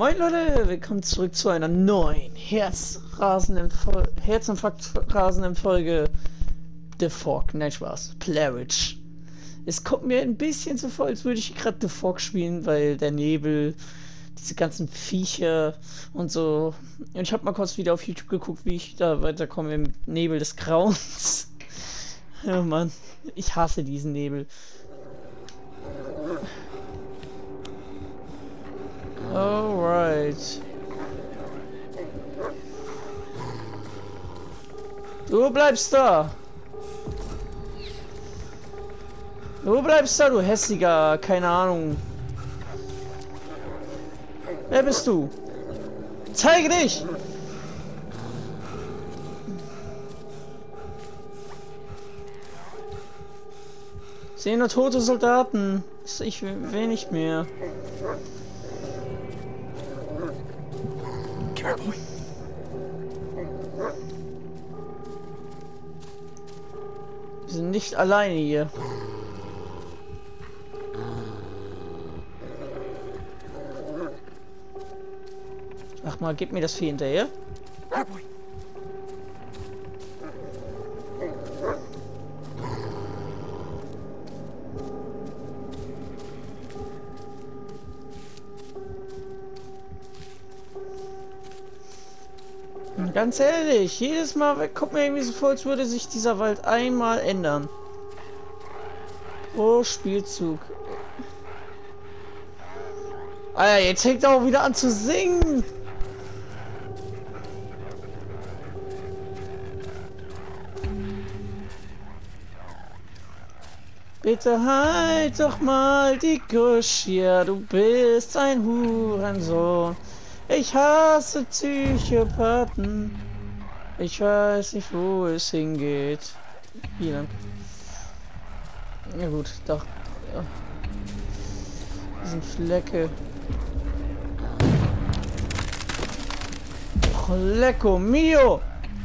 Moin Leute, willkommen zurück zu einer neuen herzinfarktrasenden Folge The Fog. Nein, Spaß. Plaridge. Es kommt mir ein bisschen so vor, als würde ich gerade The Fog spielen, weil der Nebel, diese ganzen Viecher und so. Und ich habe mal kurz wieder auf YouTube geguckt, wie ich da weiterkomme im Nebel des Grauens. Oh Mann, ich hasse diesen Nebel. Alright. Du bleibst da. Du bleibst da, du hässiger, keine Ahnung. Wer bist du? Zeige dich! Ich sehe nur tote Soldaten. Ich will nicht mehr. Wir sind nicht alleine hier. Ach mal, gib mir das Vieh hinterher. Ganz ehrlich, jedes Mal kommt mir irgendwie so vor, als würde sich dieser Wald einmal ändern. Pro Spielzug. Alter, jetzt fängt er auch wieder an zu singen. Bitte halt doch mal die Gusch hier, du bist ein Hurensohn. Ich hasse Psychopathen. Ich weiß nicht, wo es hingeht. Hier lang. Ja gut, doch. Ja. Diesen Flecke. Oh, Lecco mio!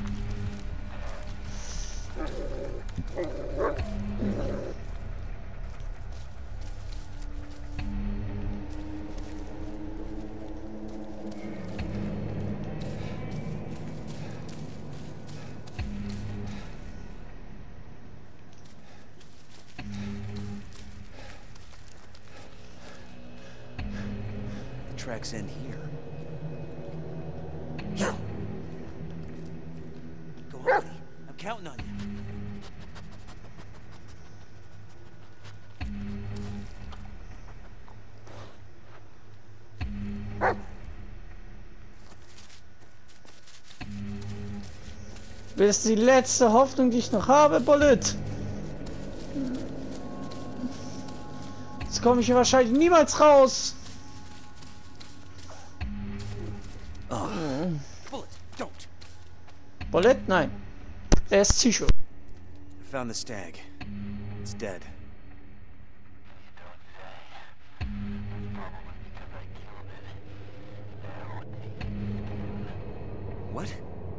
Tracks in here. Go on, buddy. I'm counting on you. Das ist die letzte Hoffnung, die ich noch habe, Bullet. Jetzt komme ich hier wahrscheinlich niemals raus. Bullet? Nein. Er ist Psycho. I found the stag. It's dead. What?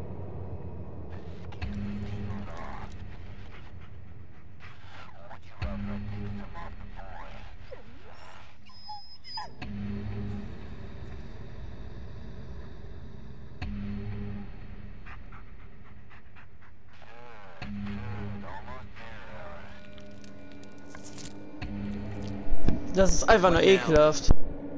Das ist einfach nur ekelhaft.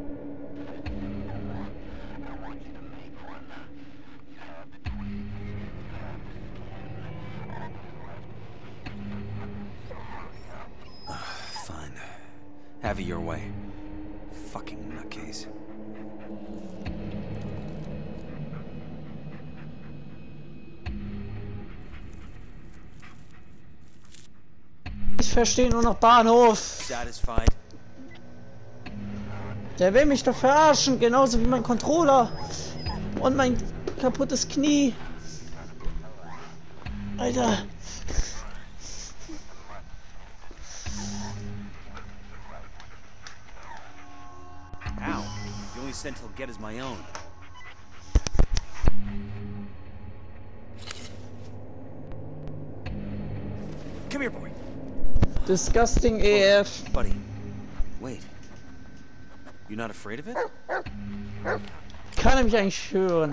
Fine. Have it your way. Fucking nutcase. Ich verstehe nur noch Bahnhof. Satisfied? Der will mich doch verarschen, genauso wie mein Controller und mein kaputtes Knie. Alter. Ow. The only scent he'll get is my own. Come here, boy. Disgusting AF. Buddy. Wait. You're not afraid of it? kann er mich eigentlich hören?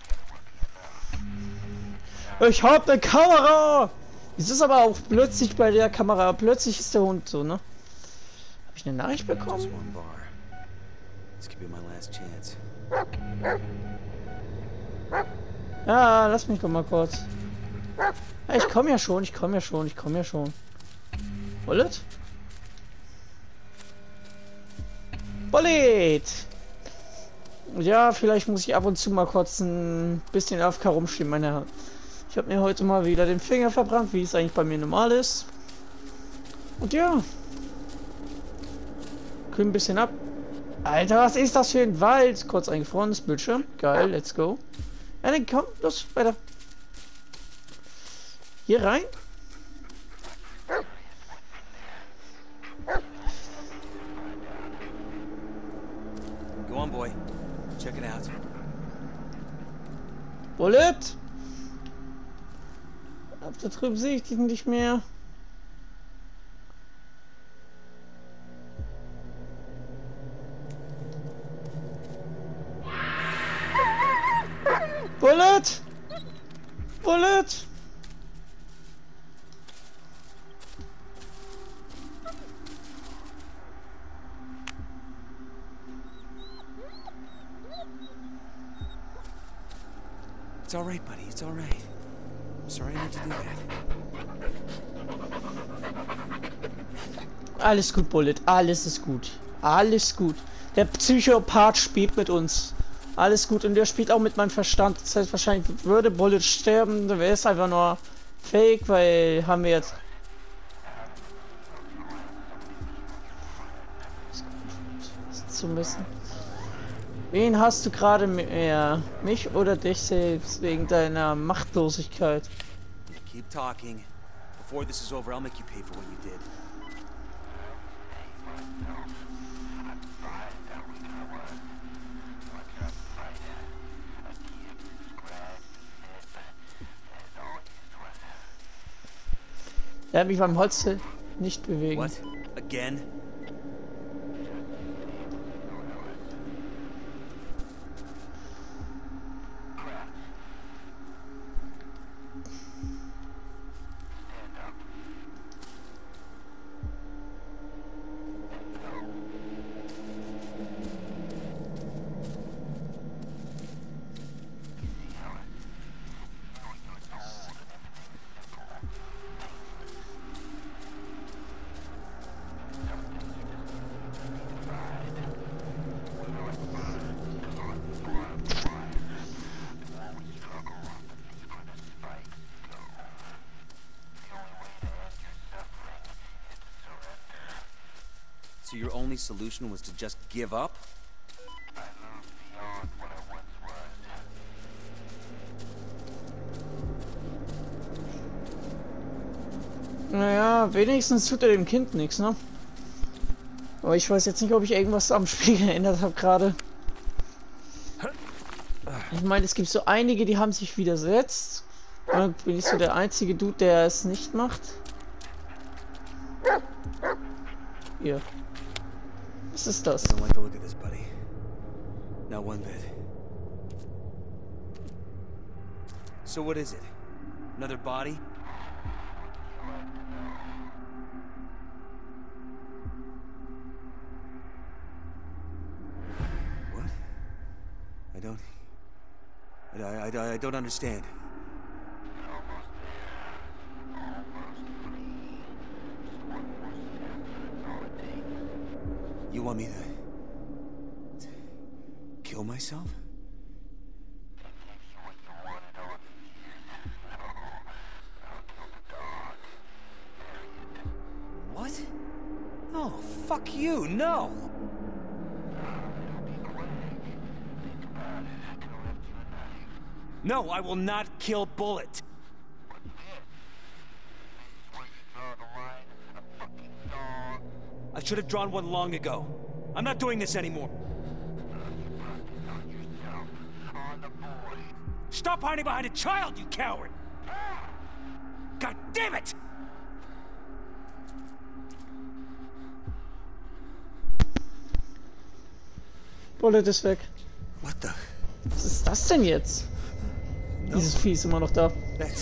Ich hab eine Kamera! Es ist aber auch plötzlich bei der Kamera. Plötzlich ist der Hund so, ne? Hab ich eine Nachricht Just bekommen? one bar. This could be my last chance. Ja, lass mich doch mal kurz. Ja, ich komme ja schon, ich komme ja schon, ich komme ja schon. Bullet? Bullet! Ja, vielleicht muss ich ab und zu mal kurz ein bisschen AFK rumstehen, meine Herren. Ich habe mir heute mal wieder den Finger verbrannt, wie es eigentlich bei mir normal ist. Und ja. Kühl ein bisschen ab. Alter, was ist das für ein Wald? Kurz eingefrorenes Bildschirm. Geil, let's go. Ja, dann komm, los, weiter. Hier rein. Go on, boy. Check it out. Bullet! Ab da drüben sehe ich dich nicht mehr. Bullet! Bullet! It's all right, buddy. It's all right. I'm sorry I had to do that. Alles gut, Bullet. Alles ist gut. Alles gut. Der Psychopath spielt mit uns. Alles gut. Und der spielt auch mit meinem Verstand. Das heißt, wahrscheinlich würde Bullet sterben. Dann wäre es einfach nur fake, weil haben wir jetzt... zu müssen. Wen hast du gerade mehr? Mich oder dich selbst wegen deiner Machtlosigkeit? Keep talking. Before this is over, I'll make you pay for what you did. Er hat mich beim Holz nicht bewegen. What? Again? So your only solution was to just give up? Naja, wenigstens tut er dem Kind nichts, ne? Aber ich weiß jetzt nicht, ob ich irgendwas am Spiel geändert habe gerade. Ich meine, es gibt so einige, die haben sich widersetzt. Und bin ich so der einzige Dude, der es nicht macht. Hier. Was ist das? I don't like the look of this, buddy. Not one bit. So what is it? Another body? What? I don't understand. You want me to kill myself? What? No, fuck you, no! No, I will not kill Bullet. I should have drawn one long ago. I'm not doing this anymore. Stop hiding behind a child, you coward! God damn it! Bullet ist weg. What the? Was ist das denn jetzt? Dieses Vieh ist immer noch da.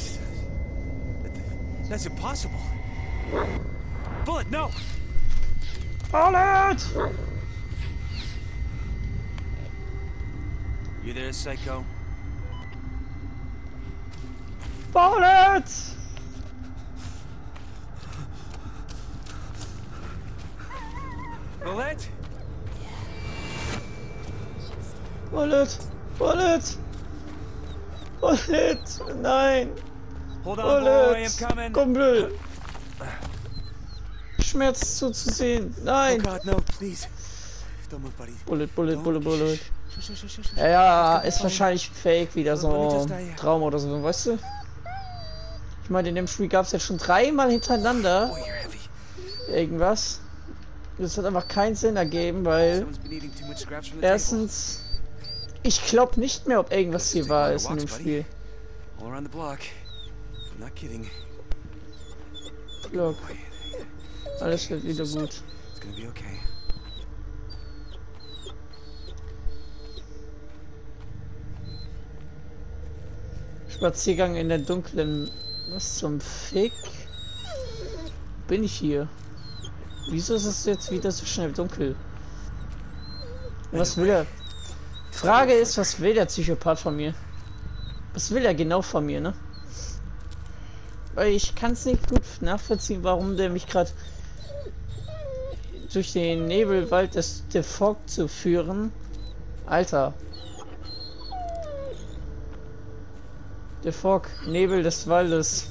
That's impossible. Bullet, no! Bullet! You there, psycho? Bullet! Bullet? Bullet! Bullet! Bullet! Nein! Hold on, boy, I'm Bullet! coming. Kumpel! Schmerz zuzusehen. Oh Nein! God, no, please. Don't move, buddy. Bullet, Bullet, Don't. Bullet, Bullet. Shh. Ja, ist wahrscheinlich fake, wieder so ein Traum oder so, weißt du? Ich meine, in dem Spiel gab es ja schon 3-mal hintereinander Boy, you're heavy. irgendwas. Das hat einfach keinen Sinn ergeben, weil Someone's been eating too much scraps from the erstens, ich glaube nicht mehr, ob irgendwas hier wahr ist in dem Spiel. table. All around the block. I'm not kidding. Look, Boy, alles wird wieder gut. it's gonna be okay. Spaziergang in der dunklen... Was zum Fick? Bin ich hier? Wieso ist es jetzt wieder so schnell dunkel? Was will er? Frage ist, was will der Psychopath von mir? Was will er genau von mir, ne? Weil ich kann es nicht gut nachvollziehen, warum der mich gerade durch den Nebelwald des Fog zu führen. Alter. Der Fog, Nebel des Waldes.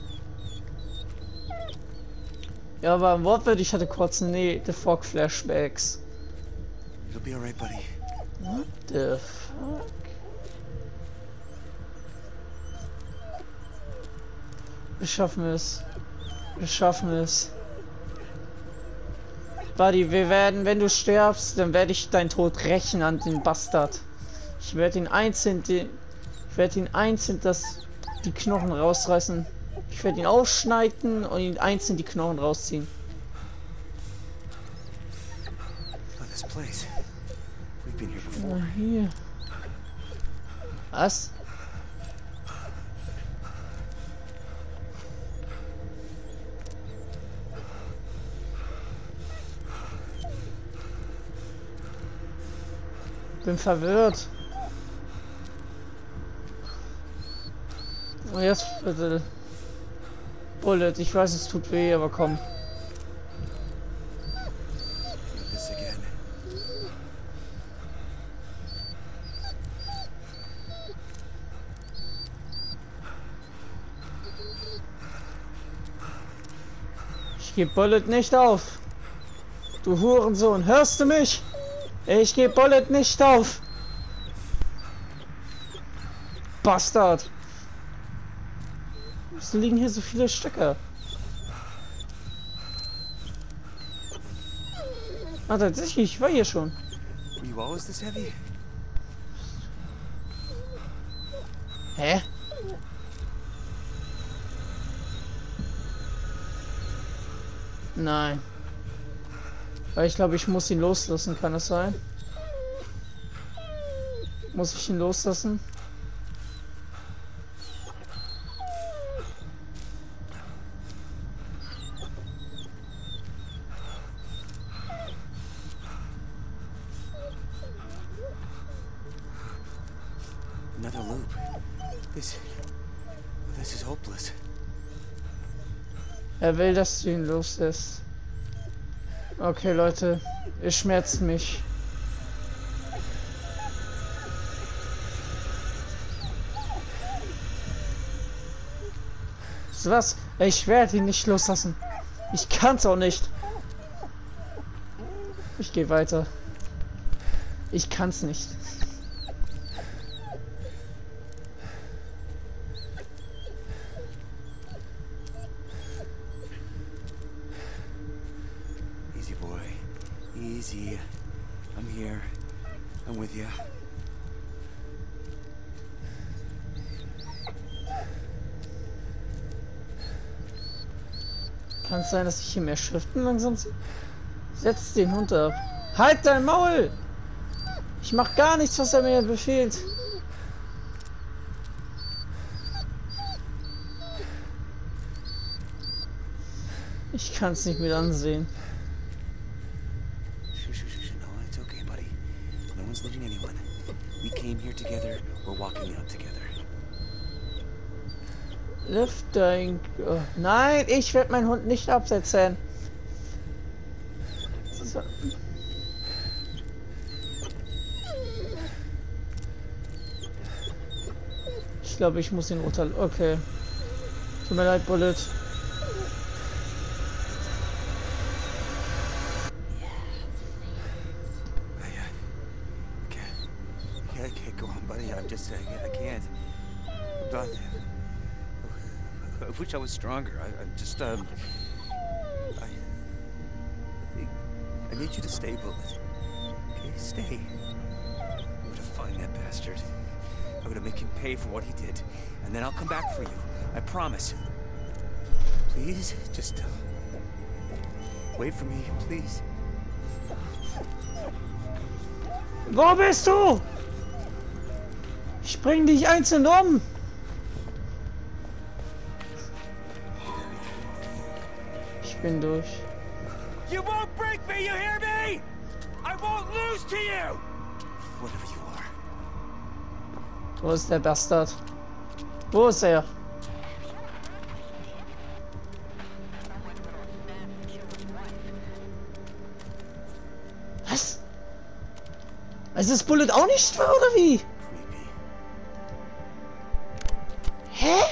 Ja, aber wortwörtlich hatte kurz The Fog Flashbacks. It'll be alright, buddy. What the fuck? Wir schaffen es. Wir schaffen es. Buddy, wir werden, wenn du stirbst, dann werde ich deinen Tod rächen an den Bastard. Ich werde ihn einzeln, die Knochen rausreißen. Ich werde ihn aufschneiden und ihn einzeln die Knochen rausziehen. Oh, this place. We've been here Na, before. hier. Was? Bin verwirrt. Und jetzt bitte. Bullet, ich weiß, es tut weh, aber komm. Not this again. Ich geb Bullet nicht auf. Du Hurensohn, hörst du mich? Ich geb Bullet nicht auf. Bastard. Wieso liegen hier so viele Stöcker? Ah, tatsächlich, ich war hier schon. Were you always this heavy? Hä? Nein. Weil ich glaube, ich muss ihn loslassen, kann es sein? Muss ich ihn loslassen? Another loop. This is hopeless. Er will, dass du ihn loslässt. Okay, Leute. Es schmerzt mich. So was? Ich werde ihn nicht loslassen. Ich kann's auch nicht. Ich gehe weiter. Ich kann's nicht. Easy, boy. Easy. I'm here. I'm with you. Kann es sein, dass ich hier mehr Schriften langsam sehe? Setz den Hund ab. Halt dein Maul! Ich mach gar nichts, was er mir befehlt. Ich kann es nicht mit ansehen. Shh. No, it's okay, buddy. No one's leaving anyone. We came here together. We're walking out together. Lifting. Oh, nein, ich werde meinen Hund nicht absetzen. So. Ich glaube, ich muss ihn unter... Okay. Tut mir leid, Bullet. I can't go on, buddy. I can't. I'm not... I wish I was stronger. I'm just, I need you to stay, Bullet. Okay, stay. I'm gonna find that bastard. I'm gonna make him pay for what he did. And then I'll come back for you. I promise. Please, just, wait for me, please. Wo bist du? Ich bring dich einzeln um. Ich bin durch. You won't break me, you hear me? I won't lose to you! Whatever you are. Wo ist der Bastard? Wo ist er? Was? Also ist Bullet auch nicht wahr, oder wie? Creepy. Hä?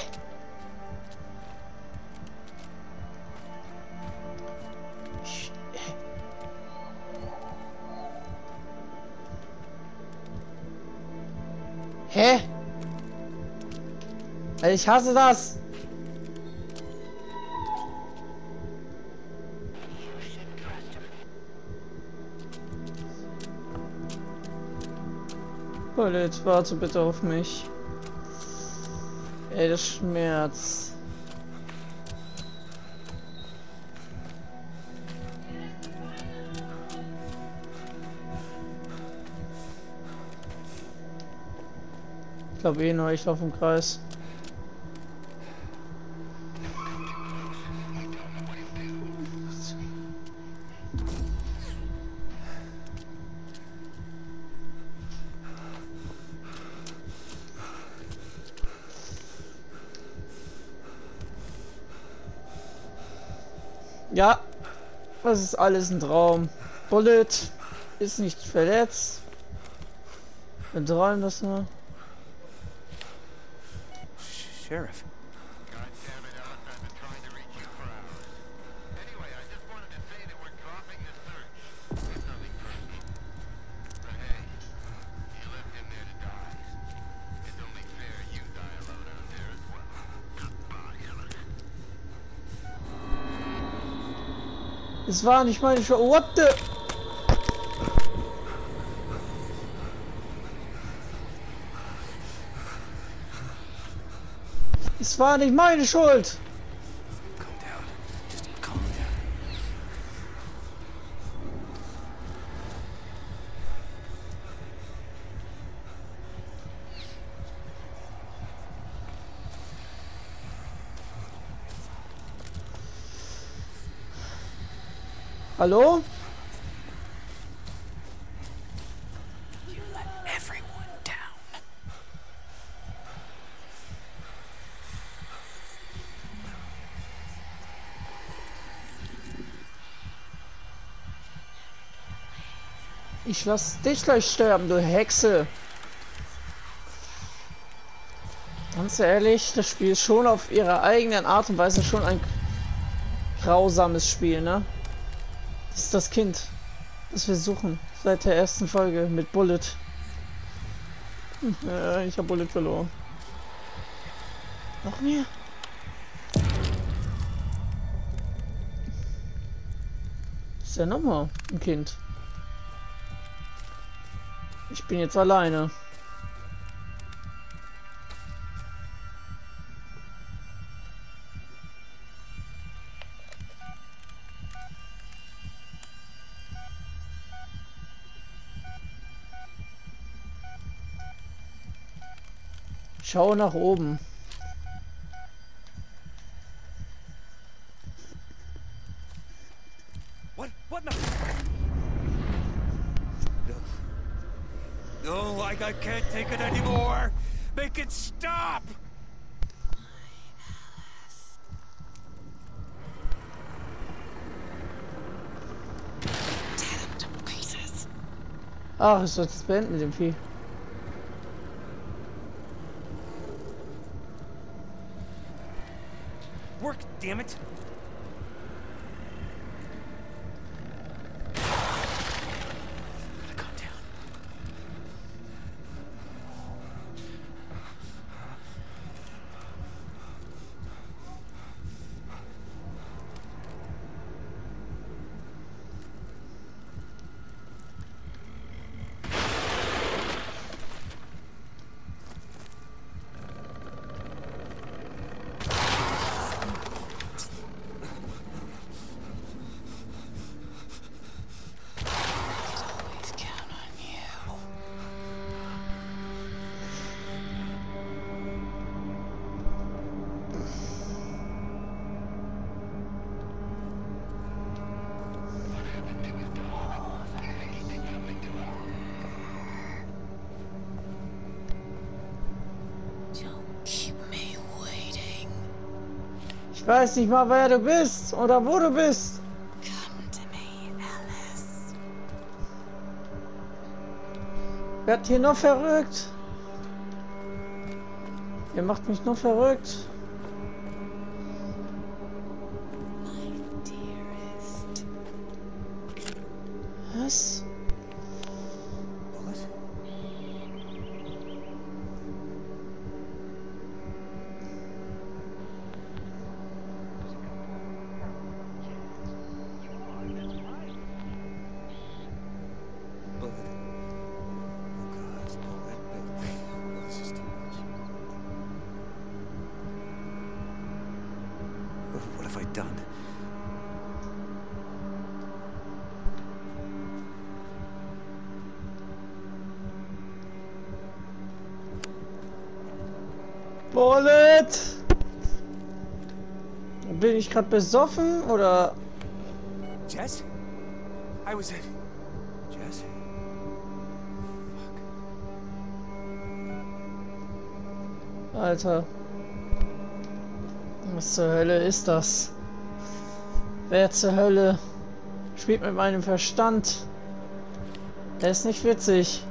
Hä? Ich hasse das. Bullet, warte bitte auf mich. Ey, das Schmerz. Ich glaube eh nur, ich laufe im Kreis. Ja, das ist alles ein Traum. Bullet ist nicht verletzt. Wir träumen das nur. Sheriff. God damn it, Ellis, I've been trying to reach you for hours. Anyway, I just wanted to say that we're dropping the search. It's nothing personal. But hey, you left him there to die. It's only fair you die alone out there as well. Goodbye, Ellis. Es war nicht meine Show. What the? Es war nicht meine Schuld. Calm down. Just calm down. Hallo? You let everyone down. Ich lass dich gleich sterben, du Hexe. Ganz ehrlich, das Spiel ist schon auf ihre eigene Art und Weise schon ein grausames Spiel, ne? Das ist das Kind, das wir suchen seit der ersten Folge mit Bullet. Ja, ich habe Bullet verloren. Noch mehr? Ist ja nochmal ein Kind. Ich bin jetzt alleine. Schau nach oben. No, like I can't take it anymore. Make it stop. Ach, ich sollte es beenden mit dem Vieh. Work, damn it. Calm down. Ich weiß nicht mal, wer du bist oder wo du bist. Come to me, Alice. Werd hier noch verrückt. Ihr macht mich nur verrückt. My dearest. Was? Bullet? Bullet. Oh God, Bullet. Oh, this is too much. What have I done? Bullet! Bin ich gerade besoffen oder? Jess? I was at... Jess? Fuck. Alter. Was zur Hölle ist das? Wer zur Hölle spielt mit meinem Verstand? Der ist nicht witzig.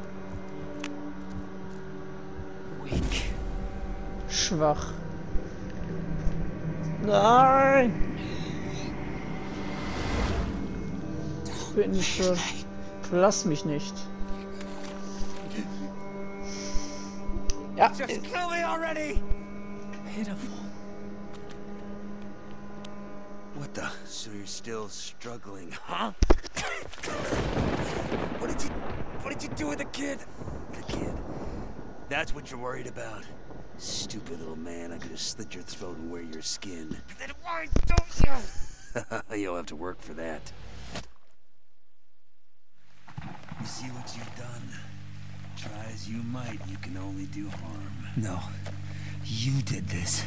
Weak. Schwach. Nein! Ich bin nicht so. Verlass mich nicht. Ja. Just kill me already! Pitiful. What the? So you're still struggling, huh? What did you do with the kid? The kid. That's what you're worried about. Stupid little man, I could have slit your throat and wear your skin. Then why don't you? You'll have to work for that. You see what you've done? Try as you might, you can only do harm. No, you did this.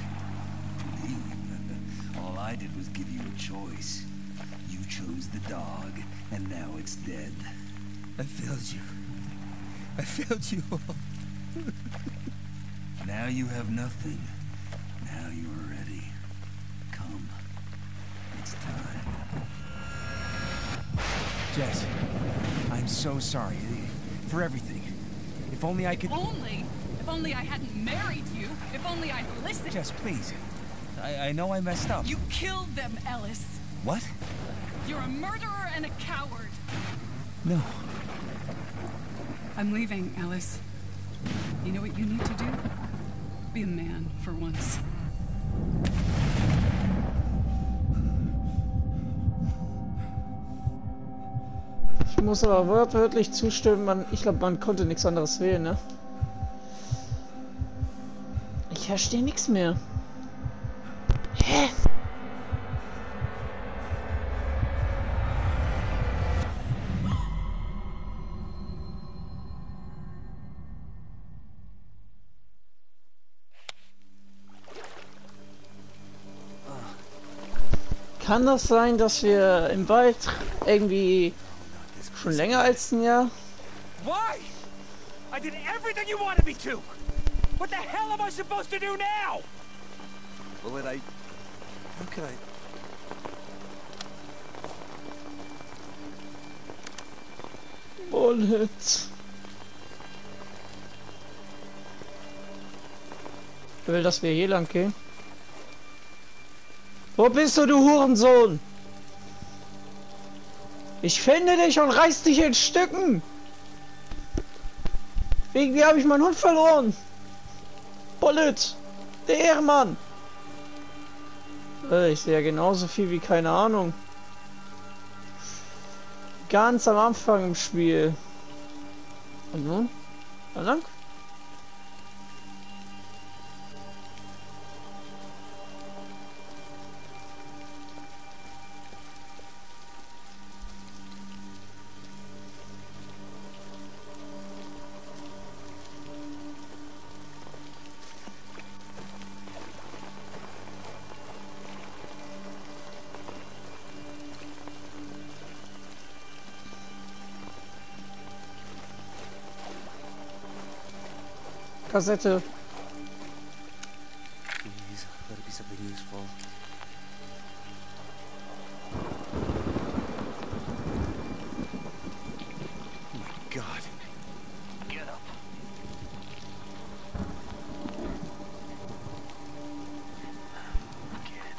All I did was give you a choice. You chose the dog, and now it's dead. I failed you. I failed you all. Now you have nothing. Now you are ready. Come. It's time. Jess, I'm so sorry for everything. If only I could... If only I hadn't married you. If only I'd listened. Jess, please. I know I messed up. You killed them, Ellis. What? You're a murderer and a coward. No. I'm leaving, Ellis. You know what you need to do? Be a man for once. Ich muss aber wortwörtlich zustimmen, ich glaube, man konnte nichts anderes wählen, ne? Ich verstehe nichts mehr. Hä? Kann das sein, dass wir im Wald irgendwie schon länger als ein Jahr? Why? I did everything you wanted me to! What the hell am I supposed to do now? Well, how could I... Bullet. Wer will, dass wir hier lang gehen? Wo bist du, du Hurensohn? Ich finde dich und reiß dich in Stücken. Wegen mir habe ich meinen Hund verloren. Bullet. Der Ehrenmann. Ich sehe ja genauso viel wie keine Ahnung. Ganz am Anfang im Spiel. Und nun? Na lang? Kassette. Please, let it be something useful. Oh my God. Get up. Kid.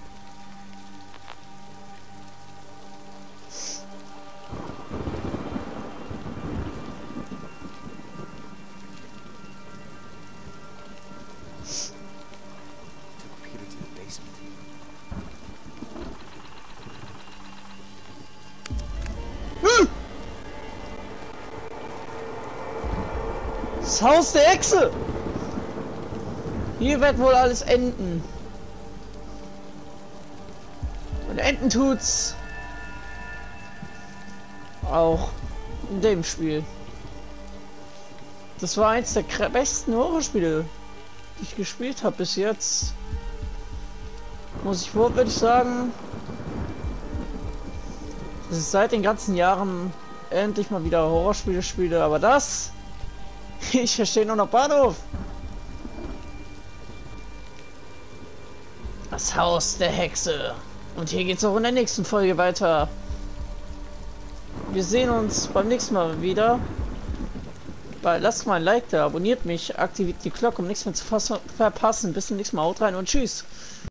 Took Peter to the basement. Das Haus der Hexe! Hier wird wohl alles enden. Und enden tut's auch in dem Spiel. Das war eins der besten Horrorspiele, die ich gespielt habe bis jetzt. Muss ich wortwörtlich sagen, dass ich seit den ganzen Jahren endlich mal wieder Horrorspiele spiele, aber das... Ich verstehe nur noch Bahnhof. Das Haus der Hexe. Und hier geht's auch in der nächsten Folge weiter. Wir sehen uns beim nächsten Mal wieder. Lasst mal ein Like da, abonniert mich, aktiviert die Glocke, um nichts mehr zu verpassen. Bis zum nächsten Mal, haut rein und tschüss.